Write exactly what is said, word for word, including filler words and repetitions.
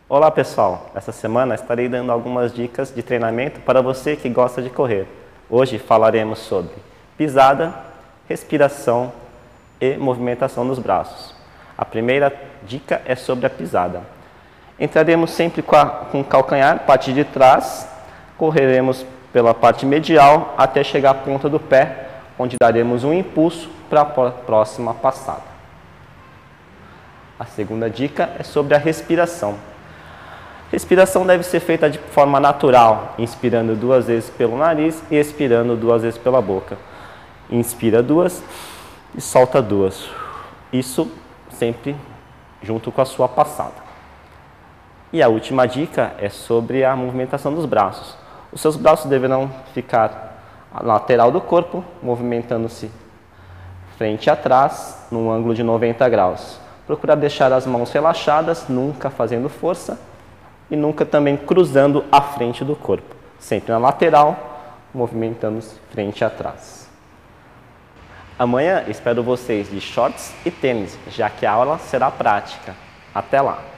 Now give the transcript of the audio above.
Olá pessoal, essa semana estarei dando algumas dicas de treinamento para você que gosta de correr. Hoje falaremos sobre pisada, respiração e movimentação dos braços. A primeira dica é sobre a pisada. Entraremos sempre com, a, com o calcanhar, parte de trás, correremos pela parte medial até chegar à ponta do pé, onde daremos um impulso para a próxima passada. A segunda dica é sobre a respiração. Respiração deve ser feita de forma natural, inspirando duas vezes pelo nariz e expirando duas vezes pela boca. Inspira duas e solta duas. Isso sempre junto com a sua passada. E a última dica é sobre a movimentação dos braços. Os seus braços deverão ficar à lateral do corpo, movimentando-se frente a trás, num ângulo de noventa graus. Procura deixar as mãos relaxadas, nunca fazendo força e nunca também cruzando a frente do corpo. Sempre na lateral, movimentando-se frente a trás. Amanhã espero vocês de shorts e tênis, já que a aula será prática. Até lá!